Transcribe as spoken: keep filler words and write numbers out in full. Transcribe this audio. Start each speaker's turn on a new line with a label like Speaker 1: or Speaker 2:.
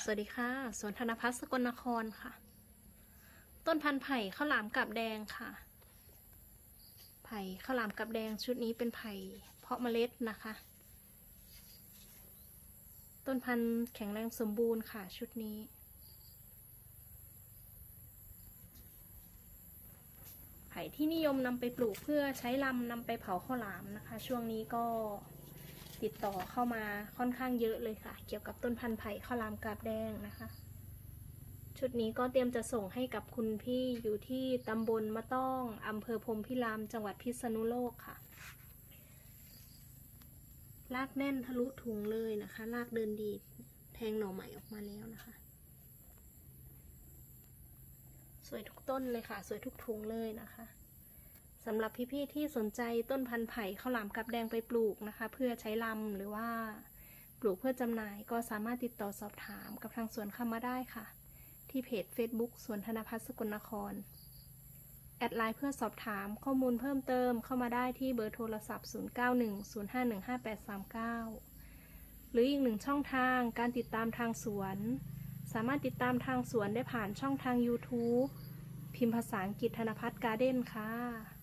Speaker 1: วัสดีค่ะสวนธนพัฒน์สกลนครค่ะต้นพันธุ์ไผ่ข้าวหลามกับแดงค่ะไผ่ข้าวหลามกับแดงชุดนี้เป็นไผ่เพาะเมล็ดนะคะต้นพันธุ์แข็งแรงสมบูรณ์ค่ะชุดนี้ไผ่ที่นิยมนำไปปลูกเพื่อใช้ลำนำไปเผาข้าวหลามนะคะช่วงนี้ก็ติดต่อเข้ามาค่อนข้างเยอะเลยค่ะเกี่ยวกับต้นพันธุ์ไผ่ข้าวหลามกาบแดงนะคะชุดนี้ก็เตรียมจะส่งให้กับคุณพี่อยู่ที่ตำบลมะต้องอำเภอพรหมพิรามจังหวัดพิษณุโลกค่ะรากแน่นทะลุถุงเลยนะคะรากเดินดีแทงหน่อใหม่ออกมาแล้วนะคะสวยทุกต้นเลยค่ะสวยทุกถุงเลยนะคะสำหรับพี่ๆที่สนใจต้นพันธุ์ไผ่ข้าวหลามกับแดงไปปลูกนะคะเพื่อใช้ลำหรือว่าปลูกเพื่อจำหน่ายก็สามารถติดต่อสอบถามกับทางสวนเข้ามาได้ค่ะที่เพจ Facebook สวนธนพัฒน์สกลนครแอดไลน์เพื่อสอบถามข้อมูลเพิ่มเติมเข้ามาได้ที่เบอร์โทรศัพท์ศูนย์ เก้า หนึ่ง ศูนย์ ห้า หนึ่ง ห้า แปด สาม เก้าหรืออีกหนึ่งช่องทางการติดตามทางสวนสามารถติดตามทางสวนได้ผ่านช่องทาง YouTube พิมพ์ภาษาอังกฤษธนพัฒน์การ์เด้นค่ะ